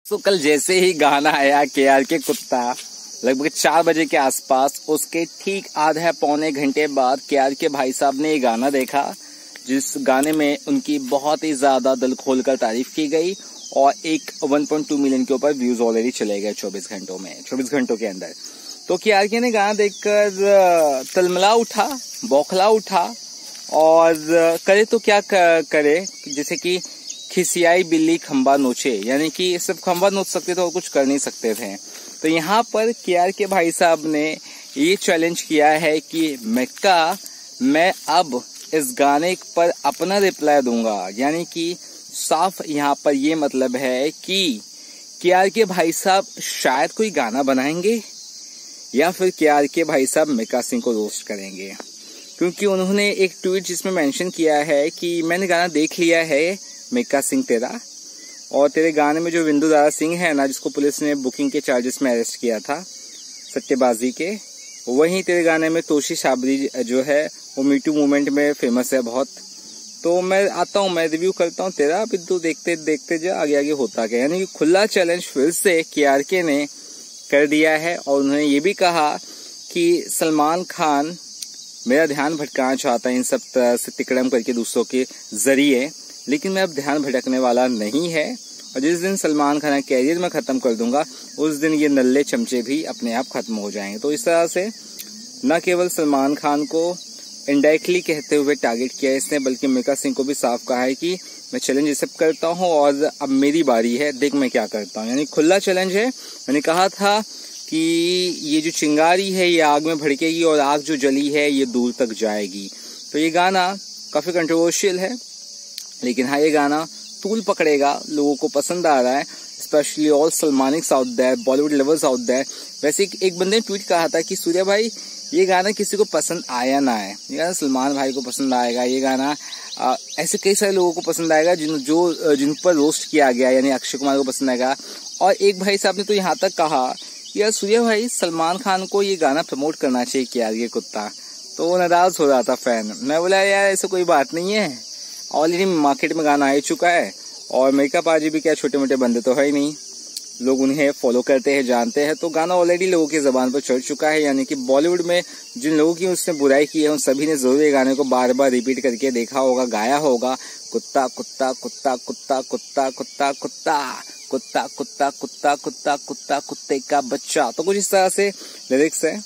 तो कल जैसे ही गाना आया केआर के कुत्ता लगभग 4 बजे के आसपास, उसके ठीक आधा पौने घंटे बाद केआर के भाई साहब ने ये गाना देखा, जिस गाने में उनकी बहुत ही ज्यादा दिल खोलकर तारीफ की गई और एक 1.2 मिलियन के ऊपर व्यूज ऑलरेडी चले गए 24 घंटों के अंदर। तो केआर के ने गाना देखकर तलमला उठा, बौखला उठा और करे तो क्या करे, जैसे कि खिसियाई बिल्ली खंबा नोचे, यानी कि सिर्फ खंबा नोच सकते थे और कुछ कर नहीं सकते थे। तो यहाँ पर केआर के भाई साहब ने ये चैलेंज किया है कि मैं अब इस गाने पर अपना रिप्लाई दूंगा, यानी कि साफ यहाँ पर ये मतलब है कि केआर के भाई साहब शायद कोई गाना बनाएंगे या फिर केआर के भाई साहब मिका सिंह को रोस्ट करेंगे, क्योंकि उन्होंने एक ट्वीट जिसमें मेंशन किया है कि मैंने गाना देख लिया है मिका सिंह तेरा, और तेरे गाने में जो विंदु दारा सिंह है ना, जिसको पुलिस ने बुकिंग के चार्जेस में अरेस्ट किया था सट्टेबाजी के, वहीं तेरे गाने में तोशी शाबरी जो है वो मीटू मूवमेंट में फेमस है बहुत। तो मैं आता हूँ, मैं रिव्यू करता हूँ तेरा, फिर तू देखते देखते जा आगे आगे होता गया। यानी कि खुला चैलेंज फिर से केआर के ने कर दिया है और उन्होंने ये भी कहा कि सलमान खान मेरा ध्यान भटकाना चाहता है इन सब तरह से तिकड़म करके दूसरों के जरिए, लेकिन मैं अब ध्यान भटकने वाला नहीं है, और जिस दिन सलमान खान का कैरियर में खत्म कर दूंगा उस दिन ये नल्ले चमचे भी अपने आप खत्म हो जाएंगे। तो इस तरह से न केवल सलमान खान को इनडायरेक्टली कहते हुए टारगेट किया इसने, बल्कि मिका सिंह को भी साफ कहा है कि मैं चैलेंज एक्सेप्ट करता हूं और अब मेरी बारी है, देख मैं क्या करता हूं। यानी खुला चैलेंज है। मैंने कहा था कि ये जो चिंगारी है ये आग में भड़केगी और आग जो जली है ये दूर तक जाएगी। तो ये गाना काफी कंट्रोवर्शियल है, लेकिन हाँ ये गाना तूल पकड़ेगा, लोगों को पसंद आ रहा है, specially all Salmaniacs out there, Bollywood lovers out there. वैसे एक बंदे ने ट्वीट कहा था कि सूर्या भाई ये गाना किसी को पसंद आया ना आए, ये गाना सलमान भाई को पसंद आएगा, ये गाना ऐसे कई सारे लोगों को पसंद आएगा जिन पर रोस्ट किया गया, यानी अक्षय कुमार को पसंद आएगा। और एक भाई साहब ने तो यहाँ तक कहा कि यार सूर्या भाई सलमान खान को ये गाना प्रमोट करना चाहिए केआर के कुत्ता। तो वो नाराज हो रहा था फैन। मैं बोला यार ऐसा कोई बात नहीं है, ऑलरेडी मार्केट में गाना आ चुका है और मिका पाजी भी क्या छोटे मोटे बंदे तो है ही नहीं, लोग उन्हें फॉलो करते हैं, जानते हैं। तो गाना ऑलरेडी लोगों की जबान पर चढ़ चुका है, यानी कि बॉलीवुड में जिन लोगों की उसने बुराई की है उन सभी ने जरूर ये गाने को बार बार रिपीट करके देखा होगा, गाया होगा। कुत्ता कुत्ता कुत्ता कुत्ता कुत्ता कुत्ता कुत्ता कुत्ता कुत्ता कुत्ता कुत्ता कुत्ता कुत्ते का बच्चा, तो कुछ इस तरह से लिरिक्स है।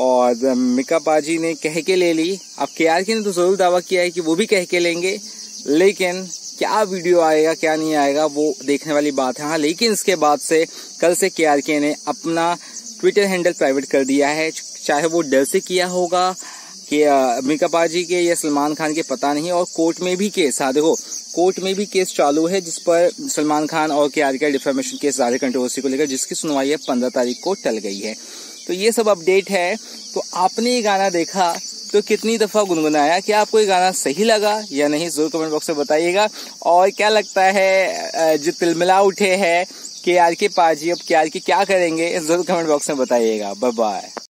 और मिका पाजी ने कह के ले ली। अब केआर के ने तो जरूर दावा किया है कि वो भी कह के लेंगे, लेकिन क्या वीडियो आएगा क्या नहीं आएगा वो देखने वाली बात है। हाँ, लेकिन इसके बाद से कल से केआर के ने अपना ट्विटर हैंडल प्राइवेट कर दिया है, चाहे वो डर से किया होगा कि मिका पाजी के या सलमान खान के पता नहीं। और कोर्ट में भी केस, हाँ देखो कोर्ट में भी केस चालू है जिस पर सलमान खान और केआर का डिफेमेशन केस ज़्यादा कंट्रोवर्सी को लेकर, जिसकी सुनवाई 15 तारीख को टल गई है। तो ये सब अपडेट है। तो आपने ये गाना देखा तो कितनी दफा गुनगुनाया, क्या आपको ये गाना सही लगा या नहीं, जरूर कमेंट बॉक्स में बताइएगा। और क्या लगता है जो तिलमिला उठे हैं केआर के पाजी, अब केआर के क्या करेंगे, जरूर कमेंट बॉक्स में बताइएगा। Bye bye.